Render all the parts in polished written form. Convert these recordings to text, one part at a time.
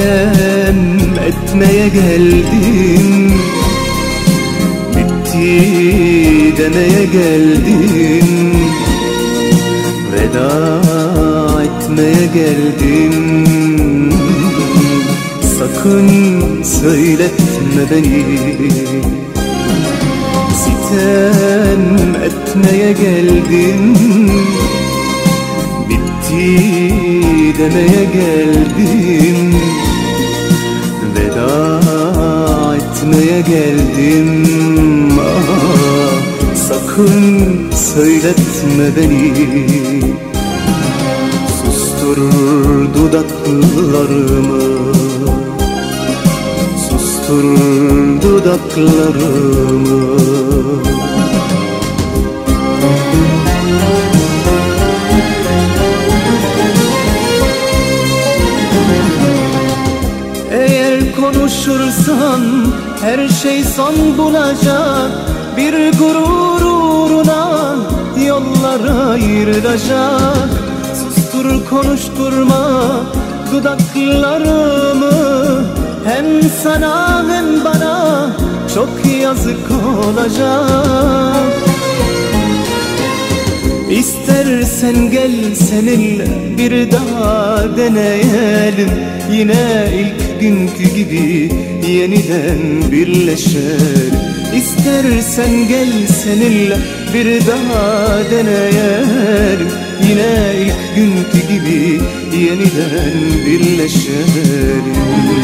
Sitem etmeye geldim, bitti demeye geldim, veda etmeye geldim. Sakın söyletme beni, sitem etmeye geldim, bitti demeye geldim, veda etmeye geldim. Ah, sakın söyletme beni. Sustur dudaklarımı, sustur dudaklarımı. Eğer konuşursan her şey son bulacak, bir gurur uğruna yollar ayrılacak. Sustur konuşturma dudaklarımı, hem sana hem bana çok yazık olacak. İstersen gel seninle bir daha deneyelim, yine ilk günkü gibi yeniden birleşelim. İstersen gel seninle bir daha deneyelim, yine ilk günkü gibi yeniden birleşelim.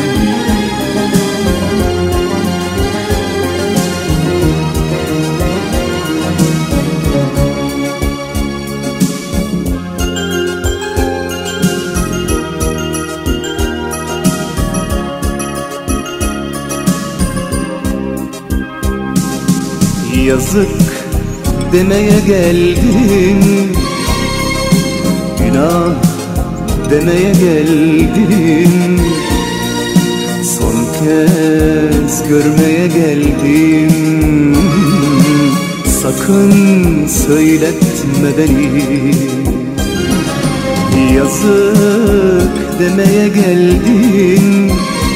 Yazık demeye geldim, günah demeye geldim, son kez görmeye geldim. Sakın söyletme beni, yazık demeye geldim,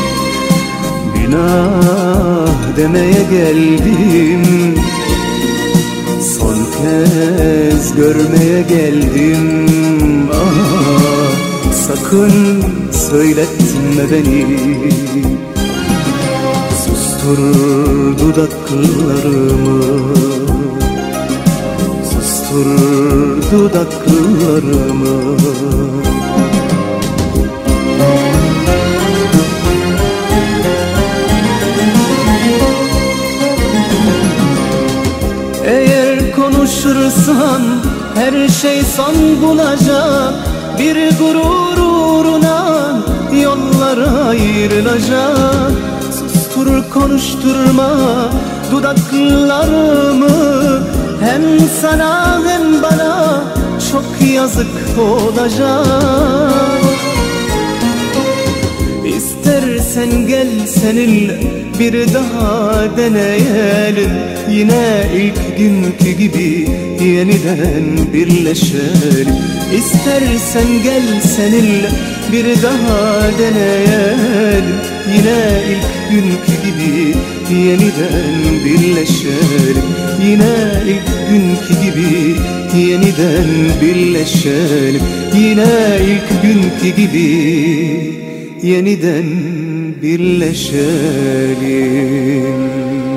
günah demeye geldim, son kez görmeye geldim. Ah, sakın söyletme beni. Sustur dudaklarımı, sustur dudaklarımı. Eğer konuşursan her şey son bulacak, bir gurur uğruna yollar ayrılacak. Sustur konuşturma dudaklarımı, hem sana hem bana çok yazık olacak. İstersen gel seninle bir daha deneyelim, yine ilk günkü gibi yeniden birleşelim. İstersen gel seninle bir daha deneyelim, yine ilk günkü gibi yeniden birleşelim. Yine ilk günkü gibi yeniden birleşelim. Yine ilk günkü gibi yeniden birleşelim.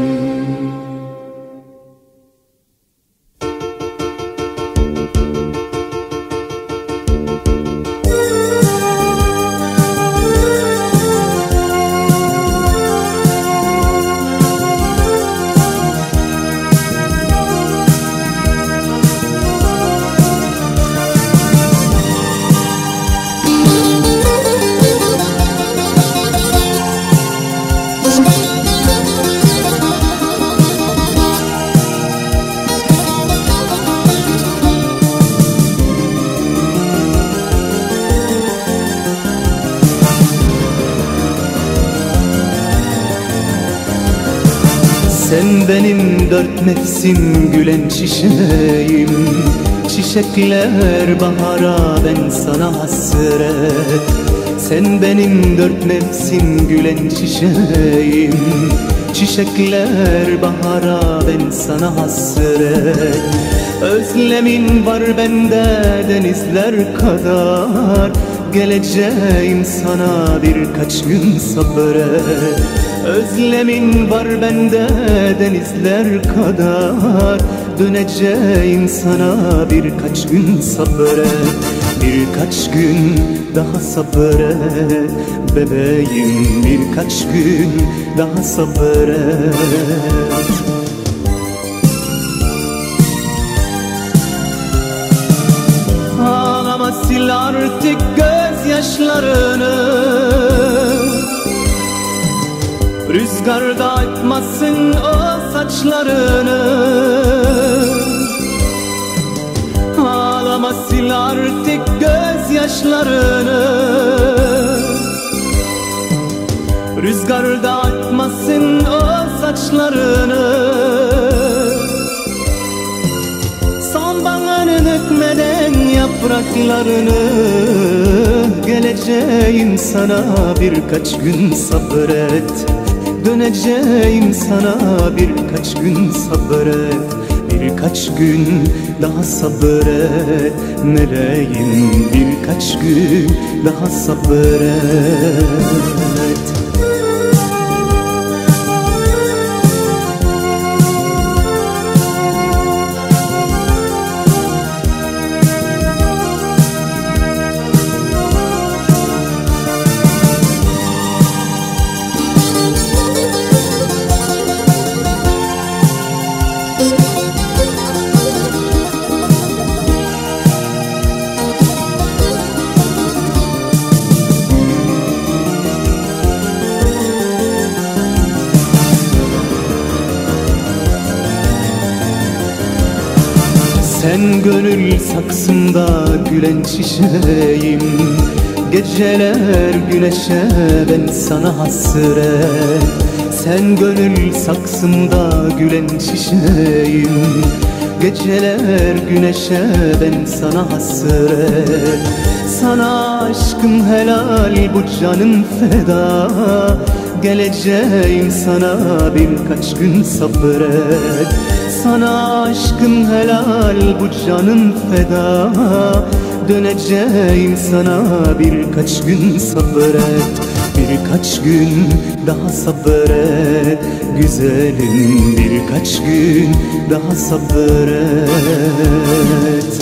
Sen benim dört mevsim gülen çiçeğim, çiçekler bahara ben sana hasret. Sen benim dört mevsim gülen çiçeğim. Çiçekler bahara, ben sana hasret. Özlemin var bende denizler kadar. Geleceğim sana birkaç gün sabret. Özlemin var bende denizler kadar. Döneceğim sana birkaç gün sabret. Birkaç gün daha sabret bebeğim, birkaç gün daha sabret. Ağlama, sil artık gözyaşlarını. Rüzgarda atmasın o saçlarını. Ağlama, sil artık gözyaşlarını. Rüzgarda atmasın o saçlarını. Sonbaharı dökmeden yapraklarını. Geleceğim sana birkaç gün sabret. Döneceğim sana birkaç gün sabret. Birkaç gün daha sabret meleğim, birkaç gün daha sabret. Sen gönül saksında gülen çiçeğim. Geceler güneşe, ben sana hasret. Sen gönül saksımda gülen çiçeğim. Geceler güneşe, ben sana hasret. Sana aşkım helal, bu canım feda. Geleceğim sana birkaç gün sabret. Sana aşkım helal, bu canım feda. Döneceğim sana birkaç gün sabret. Birkaç gün daha sabret güzelim, birkaç gün daha sabret.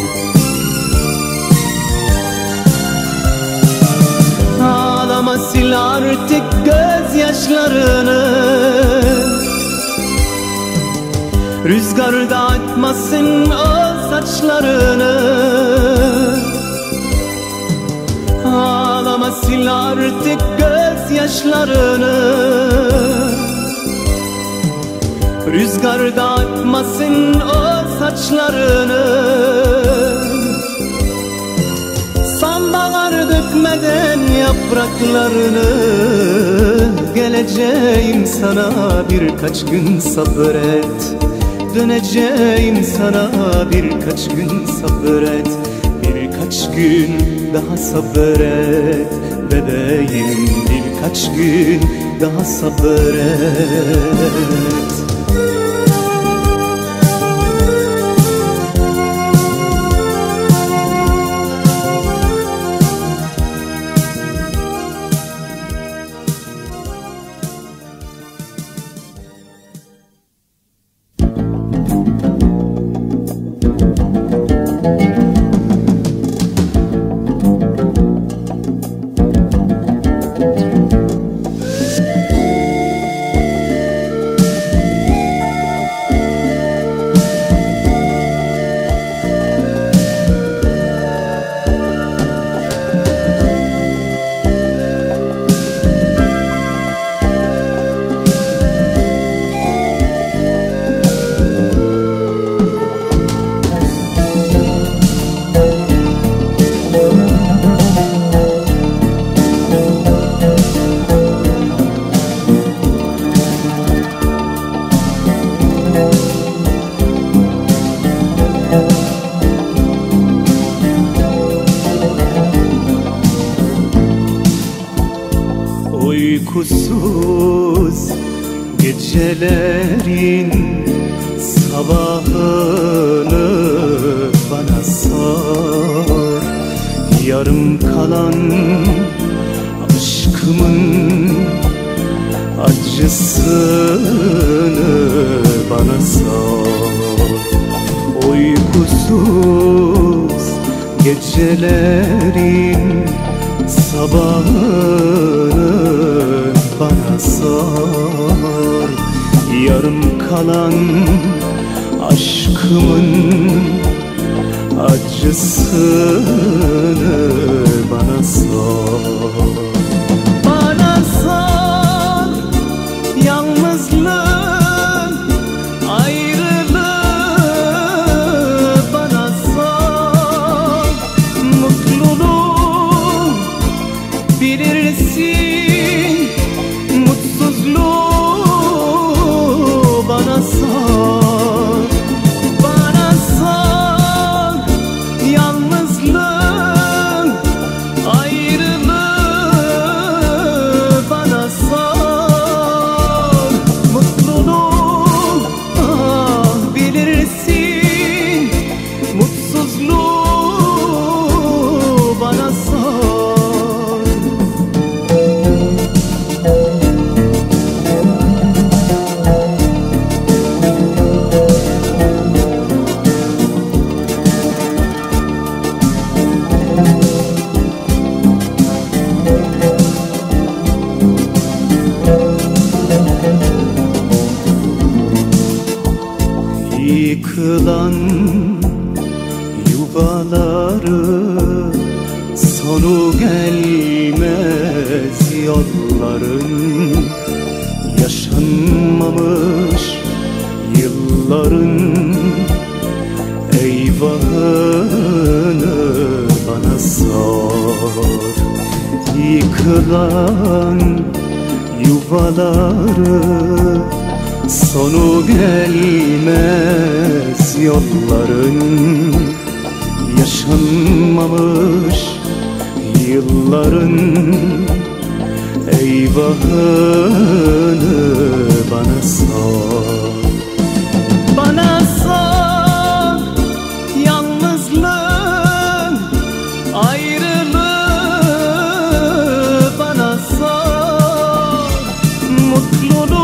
Ağlama, sil artık gözyaşlarını. Rüzgarda atmasın o saçlarını. Ağlama, sil artık gözyaşlarını. Rüzgarda atmasın o saçlarını. Sonbaharı dökmeden yapraklarını. Geleceğim sana birkaç gün sabret. Döneceğim sana birkaç gün sabret. Birkaç gün daha sabret bebeğim, birkaç gün daha sabret. gecelerin sabahını bana sor. Yarım kalan aşkımın acısını bana sor. Uykusuz gecelerin sabahını bana sor. Yarım kalan aşkımın acısını bana sor. Bana sor yalnızlığın ayrılığı, bana sor mutluluğu bilirsin, mutsuzluğu bana sor. Bana sor yalnızlığın ayrılığı, bana sor mutluluğu bilirsin, mutsuzluğu bana sor. Yıkılan yuvaları, sonu gelmez yolların, yaşanmamış yılların eyvahını bana sor. Yıkılan yuvaları, sonu gelmez yolların, yaşanmamış yılların eyvahını bana sor. Bana sor yalnızlığın ayrılığı, bana sor mutluluğu